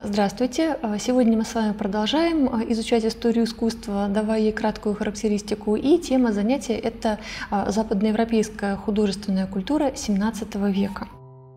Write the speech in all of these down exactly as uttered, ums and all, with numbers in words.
Здравствуйте! Сегодня мы с вами продолжаем изучать историю искусства, давая ей краткую характеристику. И тема занятия – это западноевропейская художественная культура семнадцатого века.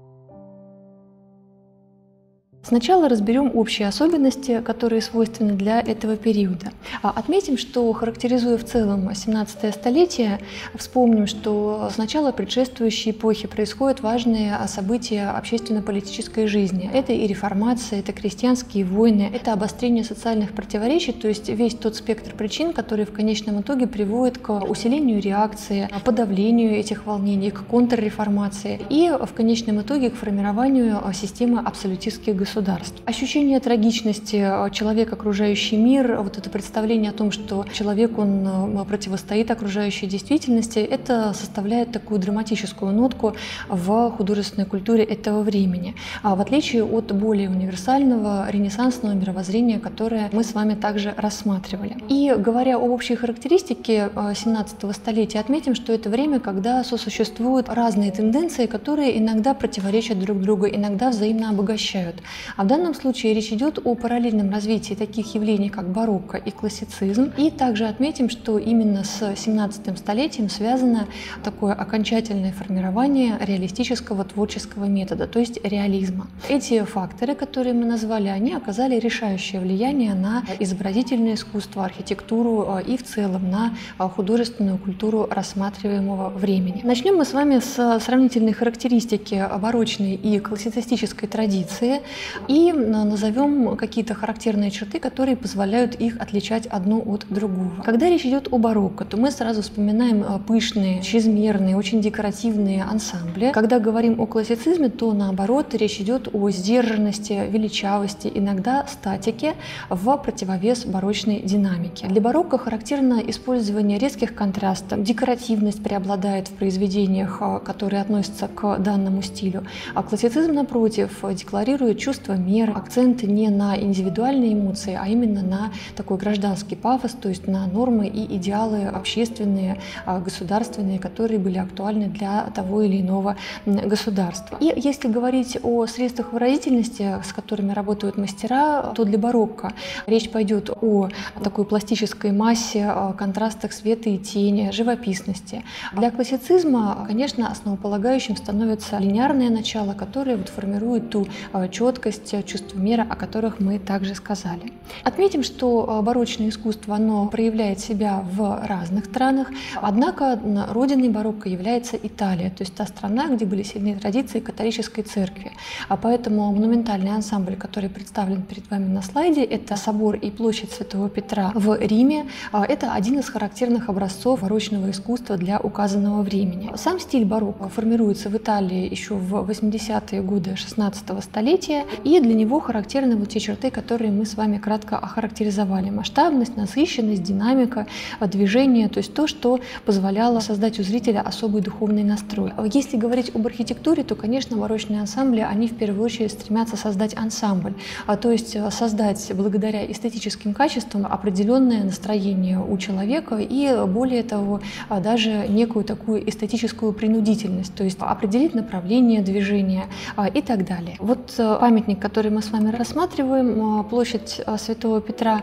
Сначала разберем общие особенности, которые свойственны для этого периода. Отметим, что, характеризуя в целом семнадцатое столетие, вспомним, что с начала предшествующей эпохи происходят важные события общественно-политической жизни. Это и реформация, это крестьянские войны, это обострение социальных противоречий, то есть весь тот спектр причин, которые в конечном итоге приводят к усилению реакции, подавлению этих волнений, к контрреформации и в конечном итоге к формированию системы абсолютистских государств. Ощущение трагичности человека, окружающий мир, вот это представление о том, что человек, он противостоит окружающей действительности, это составляет такую драматическую нотку в художественной культуре этого времени, в отличие от более универсального ренессансного мировоззрения, которое мы с вами также рассматривали. И говоря об общей характеристике семнадцатого столетия, отметим, что это время, когда сосуществуют разные тенденции, которые иногда противоречат друг другу, иногда взаимно обогащают. А в данном случае речь идет о параллельном развитии таких явлений, как барокко и классицизм. И также отметим, что именно с семнадцатым столетием связано такое окончательное формирование реалистического творческого метода, то есть реализма. Эти факторы, которые мы назвали, они оказали решающее влияние на изобразительное искусство, архитектуру и в целом на художественную культуру рассматриваемого времени. Начнем мы с вами с сравнительной характеристики барочной и классицистической традиции. И назовем какие-то характерные черты, которые позволяют их отличать одно от другого. Когда речь идет о барокко, то мы сразу вспоминаем пышные, чрезмерные, очень декоративные ансамбли. Когда говорим о классицизме, то наоборот речь идет о сдержанности, величавости, иногда статике в противовес барочной динамике. Для барокко характерно использование резких контрастов, декоративность преобладает в произведениях, которые относятся к данному стилю. А классицизм, напротив, декларирует чувство мер, акцент не на индивидуальные эмоции, а именно на такой гражданский пафос, то есть на нормы и идеалы общественные, государственные, которые были актуальны для того или иного государства. И если говорить о средствах выразительности, с которыми работают мастера, то для барокко речь пойдет о такой пластической массе, контрастах света и тени, живописности. Для классицизма, конечно, основополагающим становится линейное начало, которое вот формирует ту четкость, чувство меры, о которых мы также сказали. Отметим, что барочное искусство, оно проявляет себя в разных странах, однако родиной барокко является Италия, то есть та страна, где были сильные традиции католической церкви. А поэтому монументальный ансамбль, который представлен перед вами на слайде, это собор и площадь Святого Петра в Риме. Это один из характерных образцов барочного искусства для указанного времени. Сам стиль барокко формируется в Италии еще в восьмидесятые годы шестнадцатого столетия, и для него характерны вот те черты, которые мы с вами кратко охарактеризовали. Масштабность, насыщенность, динамика, движение, то есть то, что позволяло создать у зрителя особый духовный настрой. Если говорить об архитектуре, то, конечно, барочные ансамбли, они в первую очередь стремятся создать ансамбль, а то есть создать благодаря эстетическим качествам определенное настроение у человека и, более того, даже некую такую эстетическую принудительность, то есть определить направление движения и так далее. Вот памятник, который мы с вами рассматриваем, площадь Святого Петра,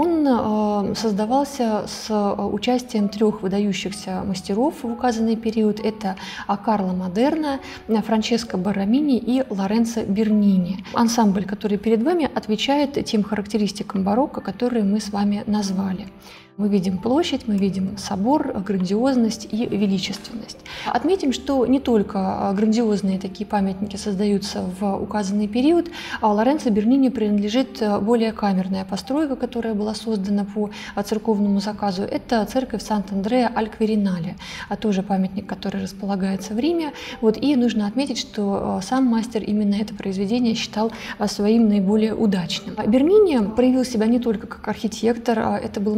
он создавался с участием трех выдающихся мастеров в указанный период. Это Карло Модерна, Франческо Баррамини и Лоренцо Бернини. Ансамбль, который перед вами, отвечает тем характеристикам барокко, которые мы с вами назвали. Мы видим площадь, мы видим собор, грандиозность и величественность. Отметим, что не только грандиозные такие памятники создаются в указанный период, а Лоренцо Бернини принадлежит более камерная постройка, которая была создана по церковному заказу. Это церковь Сант-Андреа-аль-Квиринале, а тоже памятник, который располагается в Риме. Вот, и нужно отметить, что сам мастер именно это произведение считал своим наиболее удачным. Бернини проявил себя не только как архитектор, это был мастер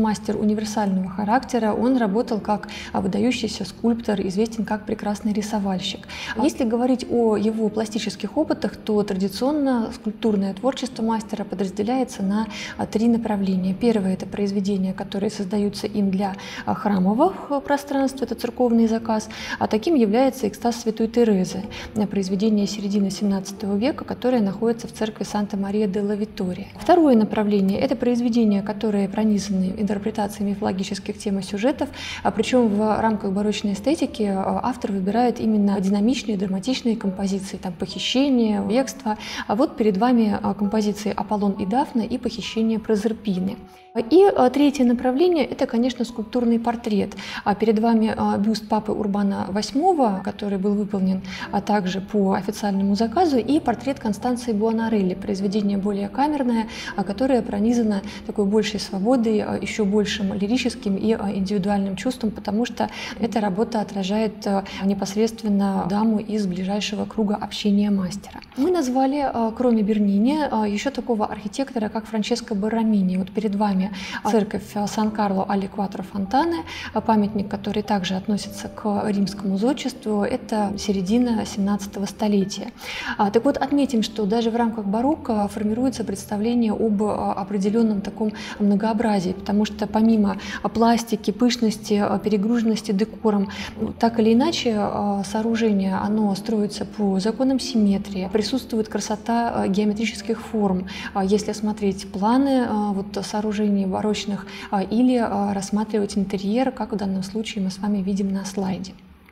универсального характера. Он работал как выдающийся скульптор, известен как прекрасный рисовальщик. Если говорить о его пластических опытах, то традиционно скульптурное творчество мастера подразделяется на три направления. Первое – это произведения, которые создаются им для храмовых пространств, это церковный заказ, а таким является экстаз Святой Терезы, произведение середины семнадцатого века, которое находится в церкви Санта-Мария-делла-Витория. Второе направление – это произведения, которые пронизаны интерпретацией мифологических тем и сюжетов, причем в рамках барочной эстетики автор выбирает именно динамичные, драматичные композиции, там похищение, бегство. А вот перед вами композиции «Аполлон и Дафна» и «Похищение Прозерпины». И третье направление – это, конечно, скульптурный портрет. Перед вами бюст папы Урбана восьмого, который был выполнен также по официальному заказу, и портрет Констанции Буонарелли, произведение более камерное, которое пронизано такой большей свободой, еще большим лирическим и индивидуальным чувством, потому что эта работа отражает непосредственно даму из ближайшего круга общения мастера. Мы назвали, кроме Бернини, еще такого архитектора, как Франческо Борромини. Вот перед вами церковь Сан-Карло алли Кватро Фонтане, памятник, который также относится к римскому зодчеству, это середина семнадцатого столетия. Так вот, отметим, что даже в рамках барокко формируется представление об определенном таком многообразии, потому что помимо пластики, пышности, перегруженности декором, так или иначе сооружение, оно строится по законам симметрии, присутствует красота геометрических форм. Если смотреть планы вот, сооружений барочных или рассматривать интерьер, как в данном случае мы с вами видим на слайде.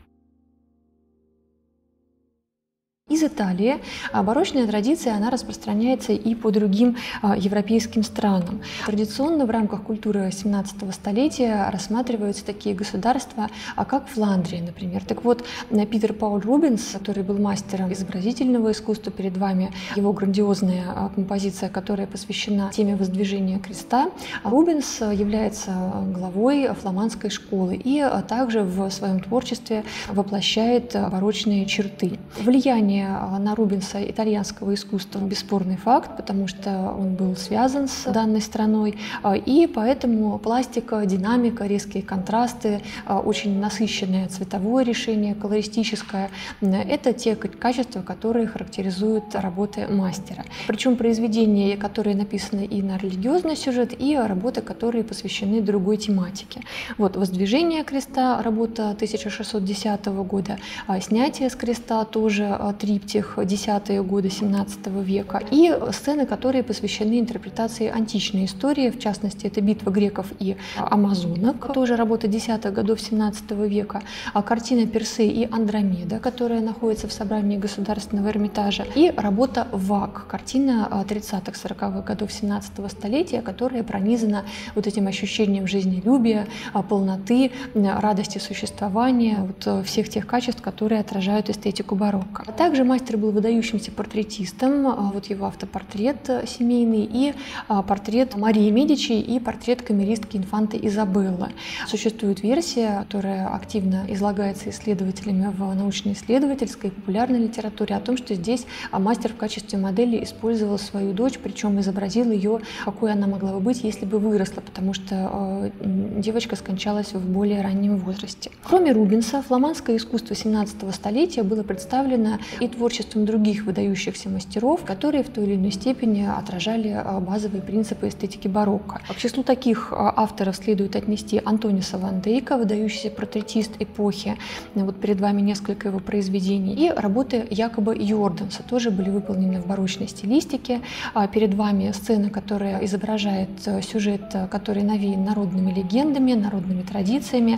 Из Италии барочная традиция, она распространяется и по другим европейским странам. Традиционно в рамках культуры семнадцатого столетия рассматриваются такие государства, как Фландрия, например. Так вот, Питер Пауль Рубенс, который был мастером изобразительного искусства, перед вами его грандиозная композиция, которая посвящена теме воздвижения креста. Рубенс является главой фламандской школы и также в своем творчестве воплощает барочные черты. Влияние на Рубенса итальянского искусства бесспорный факт, потому что он был связан с данной страной, и поэтому пластика, динамика, резкие контрасты, очень насыщенное цветовое решение, колористическое – это те качества, которые характеризуют работы мастера. Причем произведения, которые написаны и на религиозный сюжет, и работы, которые посвящены другой тематике. Вот «Воздвижение креста» – работа тысяча шестьсот десятого года, «Снятие с креста» тоже триптих, десятые годы семнадцатого века, и сцены, которые посвящены интерпретации античной истории, в частности, это битва греков и амазонок, тоже работа десятых годов семнадцатого века, а картина «Персей и Андромеда», которая находится в собрании Государственного Эрмитажа, и работа «Вак», картина тридцатых-сороковых годов семнадцатого столетия, которая пронизана вот этим ощущением жизнелюбия, полноты, радости существования, вот всех тех качеств, которые отражают эстетику барокко. Также мастер был выдающимся портретистом, вот его автопортрет семейный, и портрет Марии Медичи, и портрет камеристки инфанты Изабеллы. Существует версия, которая активно излагается исследователями в научно-исследовательской и популярной литературе, о том, что здесь мастер в качестве модели использовал свою дочь, причем изобразил ее, какой она могла бы быть, если бы выросла, потому что девочка скончалась в более раннем возрасте. Кроме Рубенса, фламандское искусство семнадцатого столетия было представлено и творчеством других выдающихся мастеров, которые в той или иной степени отражали базовые принципы эстетики барокко. К числу таких авторов следует отнести Антониса ван Дейка, выдающийся портретист эпохи. Вот перед вами несколько его произведений. И работы Якоба Йорданса тоже были выполнены в барочной стилистике. Перед вами сцена, которая изображает сюжет, который навеян народными легендами, народными традициями.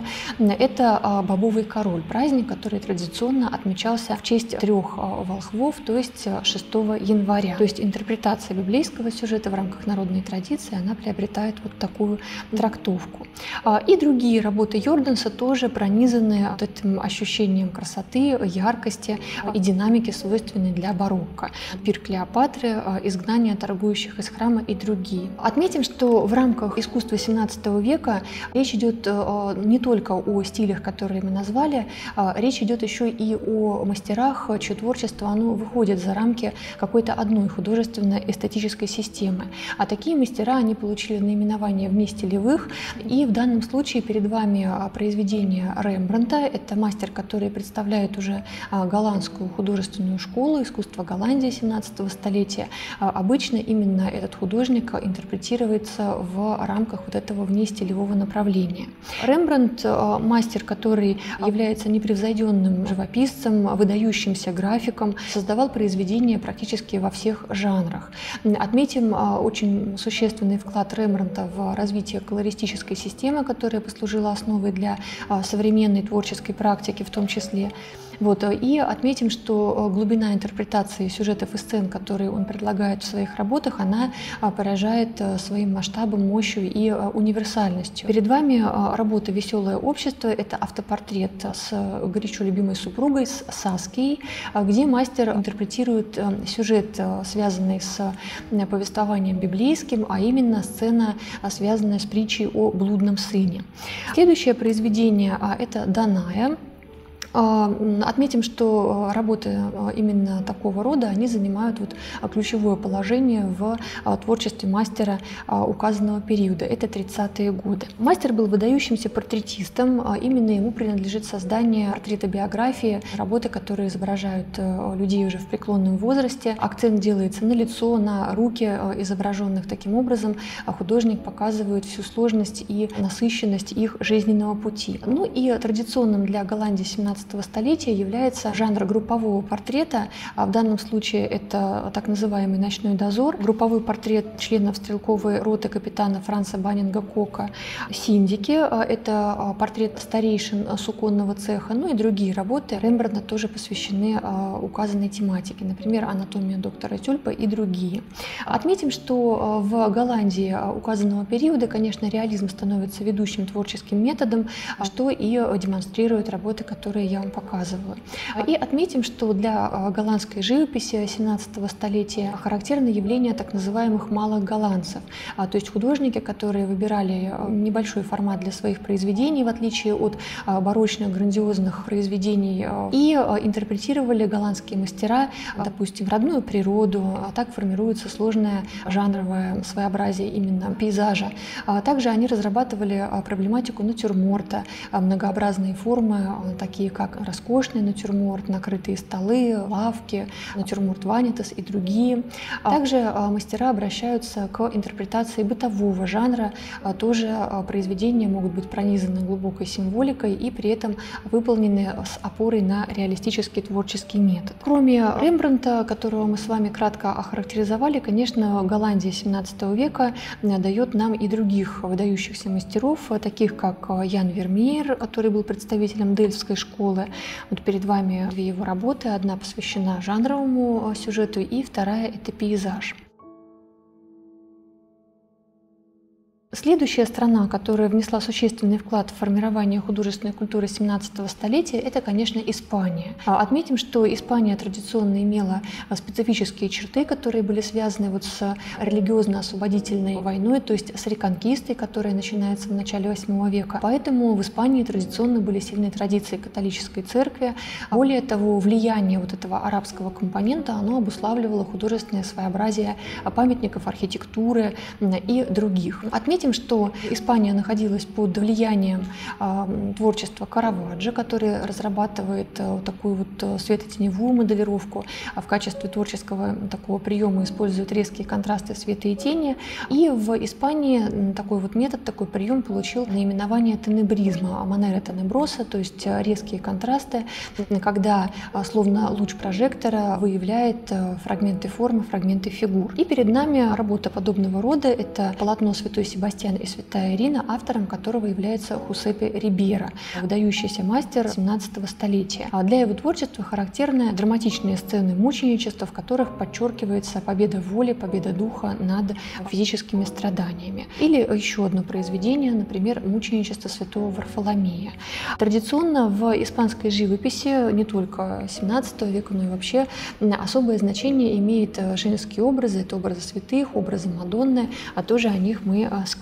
Это Бобовый король, праздник, который традиционно отмечался в честь трех волхвов, то есть шестого января. То есть интерпретация библейского сюжета в рамках народной традиции, она приобретает вот такую трактовку. И другие работы Йорданса тоже пронизаны вот этим ощущением красоты, яркости и динамики, свойственной для барокко. «Пир Клеопатры», «Изгнание торгующих из храма» и другие. Отметим, что в рамках искусства семнадцатого века речь идет не только о стилях, которые мы назвали, речь идет еще и о мастерах, чье творчество творчество, оно выходит за рамки какой-то одной художественно-эстетической системы. А такие мастера, они получили наименование вне стилевых. И в данном случае перед вами произведение Рембрандта. Это мастер, который представляет уже голландскую художественную школу искусства Голландии семнадцатого столетия. Обычно именно этот художник интерпретируется в рамках вот этого внестилевого направления. Рембрандт – мастер, который является непревзойденным живописцем, выдающимся графиком, создавал произведения практически во всех жанрах. Отметим очень существенный вклад Рембрандта в развитие колористической системы, которая послужила основой для современной творческой практики в том числе. Вот. И отметим, что глубина интерпретации сюжетов и сцен, которые он предлагает в своих работах, она поражает своим масштабом, мощью и универсальностью. Перед вами работа «Веселое общество». Это автопортрет с горячо любимой супругой, с Саскией, где мастер интерпретирует сюжет, связанный с повествованием библейским, а именно сцена, связанная с притчей о блудном сыне. Следующее произведение – это «Даная». Отметим, что работы именно такого рода, они занимают вот ключевое положение в творчестве мастера указанного периода. Это тридцатые годы. Мастер был выдающимся портретистом. Именно ему принадлежит создание портрета биографии, работы, которые изображают людей уже в преклонном возрасте. Акцент делается на лицо, на руки изображенных. Таким образом, художник показывает всю сложность и насыщенность их жизненного пути. Ну и традиционным для Голландии семнадцатого столетия является жанр группового портрета. В данном случае это так называемый «Ночной дозор». Групповой портрет членов стрелковой роты капитана Франца Баннинга-Кока. Синдики – это портрет старейшин суконного цеха, ну и другие работы Рембрандта тоже посвящены указанной тематике, например, «Анатомия доктора Тюльпа» и другие. Отметим, что в Голландии указанного периода, конечно, реализм становится ведущим творческим методом, что и демонстрируют работы, которые я вам показываю. И отметим, что для голландской живописи семнадцатого столетия характерно явление так называемых малых голландцев, то есть художники, которые выбирали небольшой формат для своих произведений, в отличие от барочных, грандиозных произведений, и интерпретировали голландские мастера, допустим, родную природу, а так формируется сложное жанровое своеобразие именно пейзажа. Также они разрабатывали проблематику натюрморта, многообразные формы, такие как роскошный натюрморт, накрытые столы, лавки, натюрморт ванитас и другие. Также мастера обращаются к интерпретации бытового жанра. Тоже произведения могут быть пронизаны глубокой символикой и при этом выполнены с опорой на реалистический творческий метод. Кроме Рембрандта, которого мы с вами кратко охарактеризовали, конечно, Голландия семнадцатого века дает нам и других выдающихся мастеров, таких как Ян Вермеер, который был представителем Дельфтской школы. Вот перед вами две его работы. Одна посвящена жанровому сюжету, и вторая – это пейзаж. Следующая страна, которая внесла существенный вклад в формирование художественной культуры семнадцатого столетия, это, конечно, Испания. Отметим, что Испания традиционно имела специфические черты, которые были связаны вот с религиозно-освободительной войной, то есть с реконкистой, которая начинается в начале восьмого века. Поэтому в Испании традиционно были сильные традиции католической церкви. Более того, влияние вот этого арабского компонента, оно обуславливало художественное своеобразие памятников архитектуры и других. Отметим, что Испания находилась под влиянием э, творчества Караваджо, который разрабатывает э, такую вот светотеневую моделировку, а в качестве творческого такого приема использует резкие контрасты света и тени. И в Испании такой вот метод, такой прием получил наименование тенебризма, манера тенеброса, то есть резкие контрасты, когда словно луч прожектора выявляет фрагменты формы, фрагменты фигур. И перед нами работа подобного рода – это полотно «Святой Себастьян и святая Ирина», автором которого является Хусепе Рибейро, выдающийся мастер семнадцатого столетия. А для его творчества характерны драматичные сцены мученичества, в которых подчеркивается победа воли, победа духа над физическими страданиями. Или еще одно произведение, например, «Мученичество святого Варфоломея». Традиционно в испанской живописи не только семнадцатого века, но и вообще особое значение имеет женские образы, это образы святых, образы Мадонны, а тоже о них мы сказали.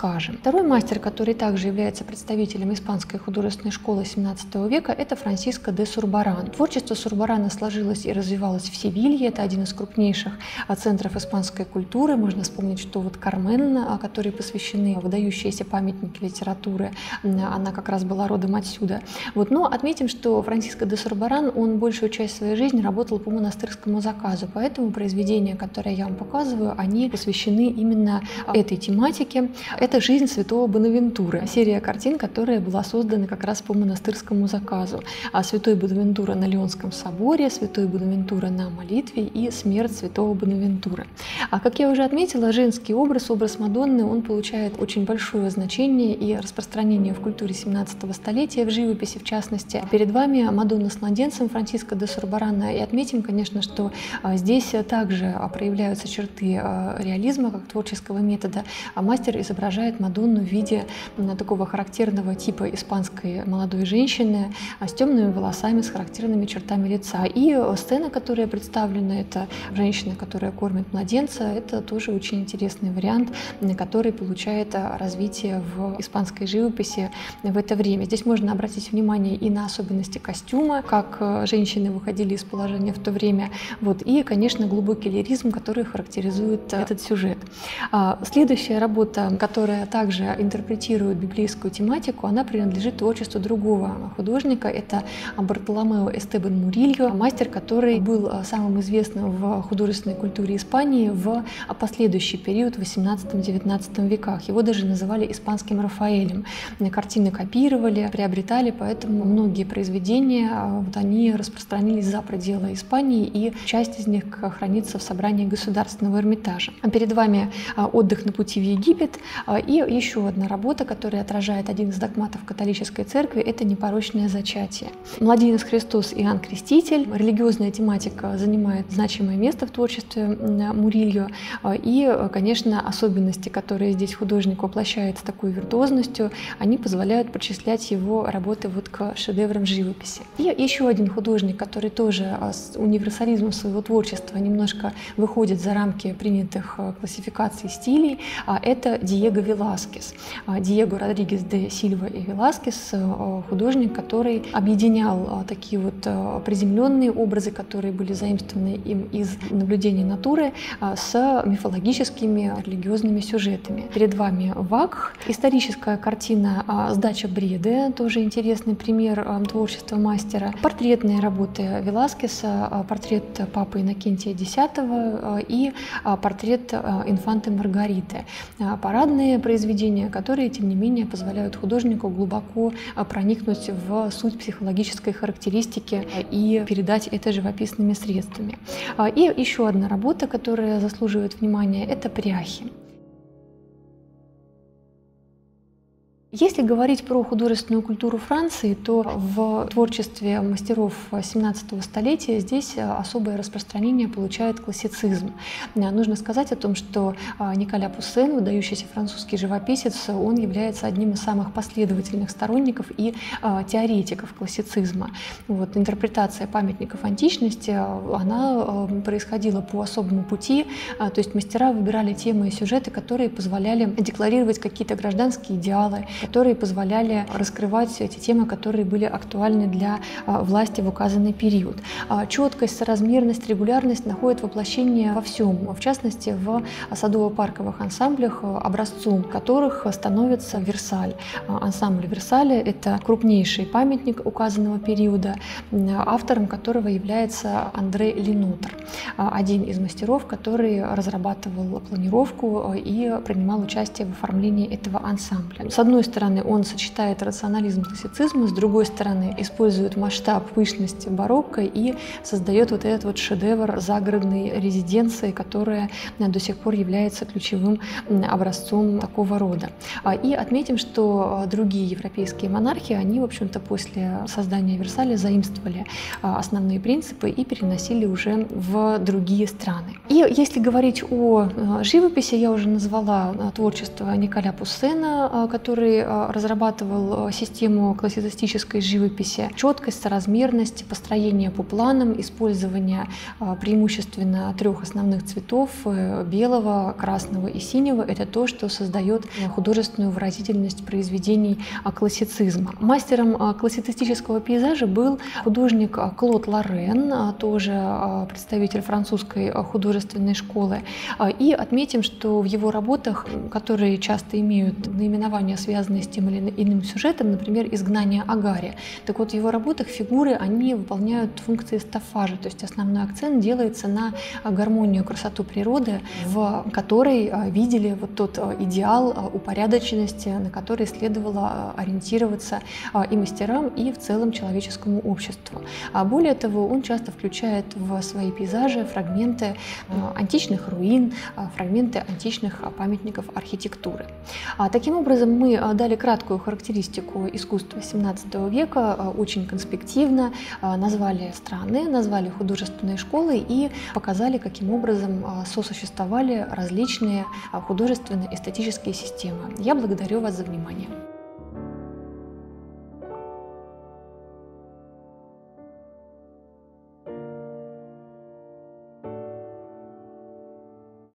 скажем. Второй мастер, который также является представителем испанской художественной школы семнадцатого века, это Франсиско де Сурбаран. Творчество Сурбарана сложилось и развивалось в Севилье, это один из крупнейших центров испанской культуры. Можно вспомнить, что вот Кармен, которые посвящены выдающиеся памятники литературы, она как раз была родом отсюда. Вот. Но отметим, что Франсиско де Сурбаран, он большую часть своей жизни работал по монастырскому заказу, поэтому произведения, которые я вам показываю, они посвящены именно этой тематике. Это «Жизнь святого Бонавентуры», серия картин, которая была создана как раз по монастырскому заказу. А Святой Бонавентура на Лионском соборе, Святой Бонавентура на молитве и смерть святого Бонавентуры. А как я уже отметила, женский образ, образ Мадонны, он получает очень большое значение и распространение в культуре семнадцатого столетия, в живописи в частности. Перед вами Мадонна с младенцем Франсиско де Сурбарана, и отметим, конечно, что здесь также проявляются черты реализма как творческого метода. Мастер изображает Мадонну в виде такого характерного типа испанской молодой женщины с темными волосами, с характерными чертами лица. И сцена, которая представлена, это женщина, которая кормит младенца, это тоже очень интересный вариант, который получает развитие в испанской живописи в это время. Здесь можно обратить внимание и на особенности костюма, как женщины выходили из положения в то время, вот, и, конечно, глубокий лиризм, который характеризует этот сюжет. Следующая работа, которая также интерпретирует библейскую тематику, она принадлежит творчеству другого художника, это Бартоломео Эстебан Мурильо, мастер, который был самым известным в художественной культуре Испании в последующий период в восемнадцатом-девятнадцатом веках. Его даже называли испанским Рафаэлем. Картины копировали, приобретали, поэтому многие произведения вот, они распространились за пределы Испании, и часть из них хранится в собрании Государственного Эрмитажа. Перед вами «Отдых на пути в Египет» и еще одна работа, которая отражает один из догматов католической церкви, это «Непорочное зачатие». Младенец Христос Иоанн Креститель. Религиозная тематика занимает значимое место в творчестве Мурильо, и, конечно, особенности, которые здесь художник воплощает с такой виртуозностью, они позволяют причислять его работы вот к шедеврам живописи. И еще один художник, который тоже с универсализмом своего творчества немножко выходит за рамки принятых классификаций стилей, это Диего Веласкес. Диего Родригес де Сильва и Веласкес – художник, который объединял такие вот приземленные образы, которые были заимствованы им из наблюдений натуры, с мифологическими религиозными сюжетами. Перед вами Вакх, историческая картина «Сдача Бреды», тоже интересный пример творчества мастера. Портретные работы Веласкеса, портрет папы Иннокентия X и портрет инфанты Маргариты. Парадные произведения, которые, тем не менее, позволяют художнику глубоко проникнуть в суть психологической характеристики и передать это живописными средствами. И еще одна работа, которая заслуживает внимания, это пряхи. Если говорить про художественную культуру Франции, то в творчестве мастеров семнадцатого столетия здесь особое распространение получает классицизм. Нужно сказать о том, что Николя Пуссен, выдающийся французский живописец, он является одним из самых последовательных сторонников и теоретиков классицизма. Вот, интерпретация памятников античности, она происходила по особому пути, то есть мастера выбирали темы и сюжеты, которые позволяли декларировать какие-то гражданские идеалы, которые позволяли раскрывать эти темы, которые были актуальны для власти в указанный период. Четкость, соразмерность, регулярность находят воплощение во всем, в частности в садово-парковых ансамблях, образцом которых становится Версаль. Ансамбль Версаля – это крупнейший памятник указанного периода, автором которого является Андре Ленотр, один из мастеров, который разрабатывал планировку и принимал участие в оформлении этого ансамбля. С одной стороны, он сочетает рационализм классицизма, с другой стороны, использует масштаб, пышность барокко и создает вот этот вот шедевр загородной резиденции, которая до сих пор является ключевым образцом такого рода. И отметим, что другие европейские монархи, они, в общем-то, после создания Версаля заимствовали основные принципы и переносили уже в другие страны. И если говорить о живописи, я уже назвала творчество Николя Пуссена, который который разрабатывал систему классицистической живописи. Четкость, соразмерность, построение по планам, использование преимущественно трех основных цветов – белого, красного и синего – это то, что создает художественную выразительность произведений классицизма. Мастером классицистического пейзажа был художник Клод Лорен, тоже представитель французской художественной школы. И отметим, что в его работах, которые часто имеют наименования, связанные с тем или иным сюжетом, например, «Изгнание Агари», так вот в его работах фигуры, они выполняют функции стаффажа, то есть основной акцент делается на гармонию, красоту природы, в которой видели вот тот идеал упорядоченности, на который следовало ориентироваться и мастерам, и в целом человеческому обществу. А более того, он часто включает в свои пейзажи фрагменты античных руин, фрагменты античных памятников архитектуры. Таким образом, мы дали краткую характеристику искусства семнадцатого века, очень конспективно назвали страны, назвали художественные школы и показали, каким образом сосуществовали различные художественно-эстетические системы. Я благодарю вас за внимание.